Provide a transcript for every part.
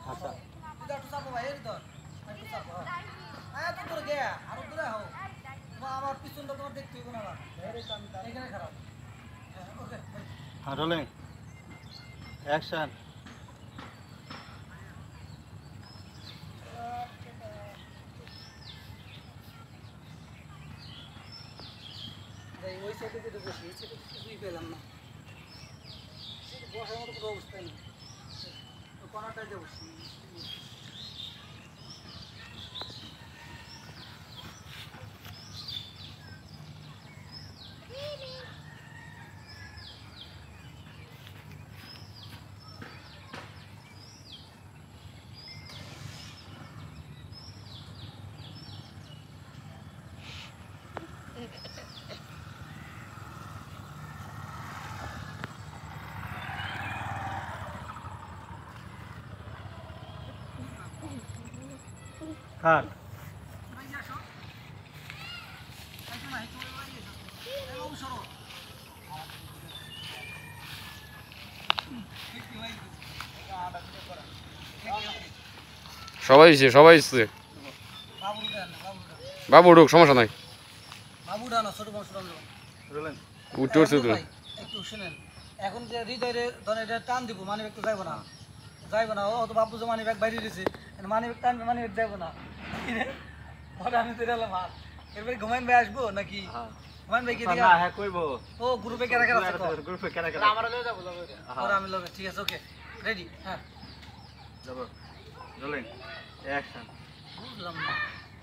আচ্ছা এটা তো চাপো ভাই, এই ধর একটু চাপো। হ্যাঁ তো দূরে গে আর দূরে হও, আমার পিছনটা তোমার দেখতে হবে না, আমার এখানে খারাপ। হ্যাঁ ওকে হ্যাঁ রোলিং অ্যাকশন ওই সাইডে যেটা বসি এই সাইডে কিছুই পেলাম না, বসার মতো কোনো অবস্থা নেই, কোনাটায় যে বসি। কাট সবাই এসছে সবাই এসছে বাবু উঠুক সমস্যা নাই বাবুটা না ছোট বংশ রোলিং উঠতে উঠছে তো একটু শুনেন, এখন যে হৃদয়ে ধরেন এটা টান দিব, মানি ব্যাগ তো যাইবো না, যাইবো না, ও তো বাপু যে মানি ব্যাগ বাইরে দিয়েছে, মানি ব্যাগ টানবে, মানি ব্যাগ যাইবো না, ওটা আমি তো গেলাম আর এরপরে ঘুমাইন ভাই আসবো নাকি? ঘুমাইন ভাই কি দিকে? না হ্যাঁ কইবো ও গ্রুপে কেরা কেরা আছে? গ্রুপে কেন কেন আমরা লয়ে যাবো ওরা আমি লগে, ঠিক আছে ওকে রেডি। হ্যাঁ যাব রোলিং অ্যাকশন বুঝলাম না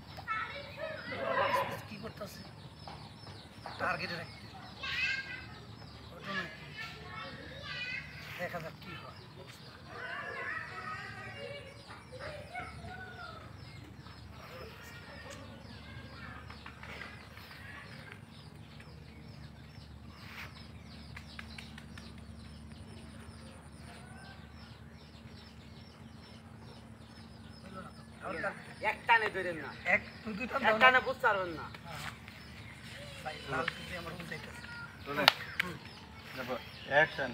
কি করতেছে, টার্গেটে রাখতে দেখা যাক কি হয়। একটানে ধরেন না, এক তুই দুইটা একটানে বুঝতে পারবেন না। ভাই লাল কিছু আমার বুঝাইতেছে। রোলিং যাব অ্যাকশন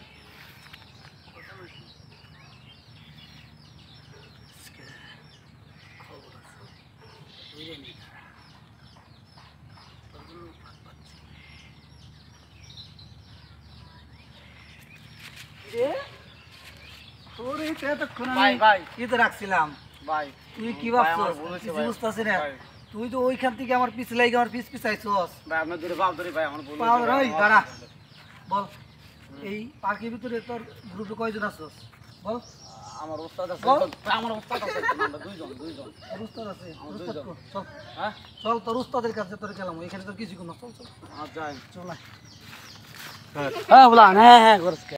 তোর এই তো এতক্ষণ ভাই, আমি ভাই। ইতে রাখছিলাম, ভাই তুই কি ভাই, ভাবছস? আমার ভুল হয়েছে কিছু ভাই। বুঝতেছি না, ভাই। তুই তো ওইখান থেকে আমার পিছ লাগে আমার পিছ আইছস। ভাই আপনার ধরে বাপ ধরে ভাই আমার ভুল পাওয়ার হয়েছে ভাই, ওই দাঁড়া বল, এই পার্কের ভিতরে তোর গ্রুপে কয়জন আছস বল? আমার ওস্তাদ আছে বল। ভাই, আমার ওস্তাদ আছে আমরা দুইজন তোর উস্তাদ আছে, আমার উস্তাদ দুইজন। কো, চল হ্যাঁ চল তোর উস্তাদের কাছে তোর গেলাম, এখানে তোর কিছু কোনো চল চল আচ্ছা চল আয়। হ্যাঁ বলা হ্যাঁ হ্যাঁ করস